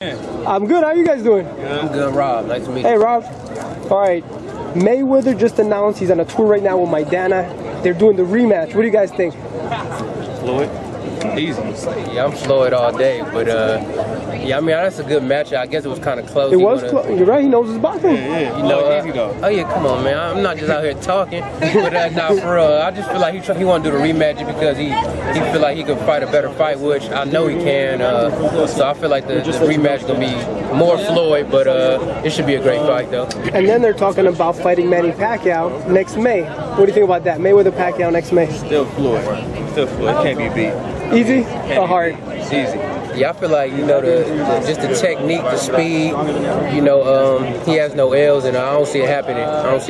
I'm good. How are you guys doing? I'm good, Rob. Nice to meet you. Hey, Rob. All right. Mayweather just announced he's on a tour right now with Maidana. They're doing the rematch. What do you guys think? Fluid. Easy. Yeah, I'm fluid all day, but yeah, I mean that's a good match. I guess it was kind of close. It was close. You're right. He knows his boxing. Yeah. You know, easy though. Oh yeah, come on, man. I'm not just out here talking, but nah, for real. I just feel like he want to do the rematch because he feel like he could fight a better fight, which I know he can. So I feel like the rematch gonna be more fluid, but it should be a great fight though. And then they're talking about fighting Manny Pacquiao next May. What do you think about that? Mayweather Pacquiao next May. Still fluid. Still fluid. Can't be beat. Easy or hard? It's easy. Yeah, I feel like, you know, just the technique, the speed, you know, he has no L's, and I don't see it happening.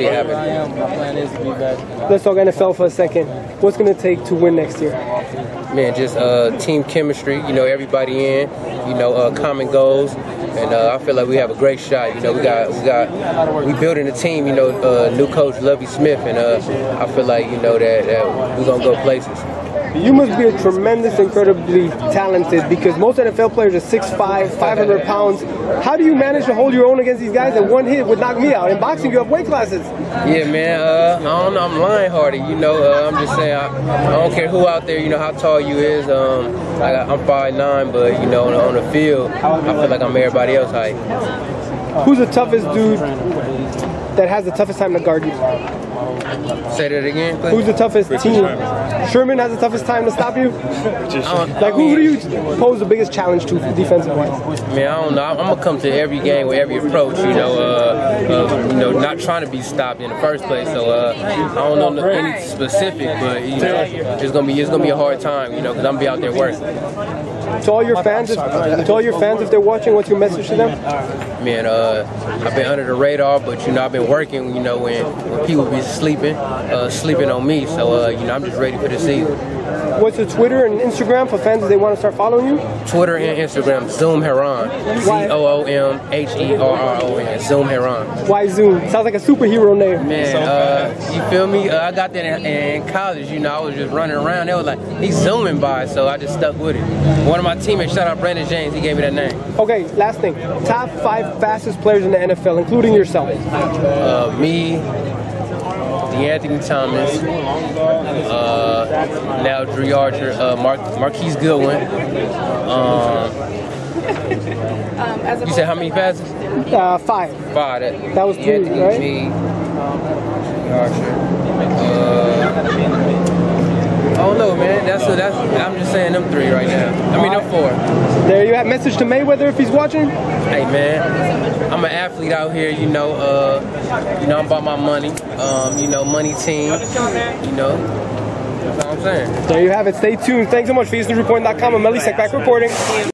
Let's talk NFL for a second. What's going to take to win next year? Man, just team chemistry, you know, everybody in, you know, common goals, and I feel like we have a great shot. You know, we building a team, you know, new coach Lovie Smith, and I feel like, you know, that we're going to go places. You must be a tremendous, incredibly talented, because most NFL players are 6'5", 500 pounds. How do you manage to hold your own against these guys that one hit would knock me out? In boxing, you have weight classes. Yeah, man, I don't know, I'm lion-hearted, you know, I'm just saying, I don't care who out there, you know, how tall you is, I'm 5'9", but, you know, on the field, I feel like I'm everybody else height. Who's the toughest dude that has the toughest time to guard you? Say that again, please. Who's the toughest team? Sherman has the toughest time to stop you? Like, who do you pose the biggest challenge to defensively? Man, I don't know. I'm gonna come to every game with every approach, you know, not trying to be stopped in the first place. So I don't know any specific, but you know, it's gonna be a hard time, you know, because I'm gonna be out there working. To all your fans, if they're watching, what's your message to them? Man, I've been under the radar, but you know, I've been working. You know, when people be sleeping on me. So you know, I'm just ready for the season. What's your Twitter and Instagram for fans if they want to start following you? Twitter and Instagram, Zoom Herron. ZOOMHERRON. Zoom Herron. Why Zoom? Sounds like a superhero name. Man, you feel me? I got that in college. You know, I was just running around. They were like, he's zooming by, so I just stuck with it. One of my teammates, shout out Brandon James, he gave me that name. Okay, last thing. Top 5 fastest players in the NFL, including yourself. Me, Anthony Thomas, now Drew Archer, Marquise Goodwin. You said how many fastest? 5. 5. That was 3, Anthony, right? me, Archer. I don't know, man. I'm just saying them 3 right now. I mean, them 4. There you have. Message to Mayweather if he's watching. Hey, man, I'm an athlete out here. You know, I'm about my money. You know, money team. You know, that's what I'm saying. There you have it. Stay tuned. Thanks so much for EsNewsReporting.com. I'm Melly Sekback reporting.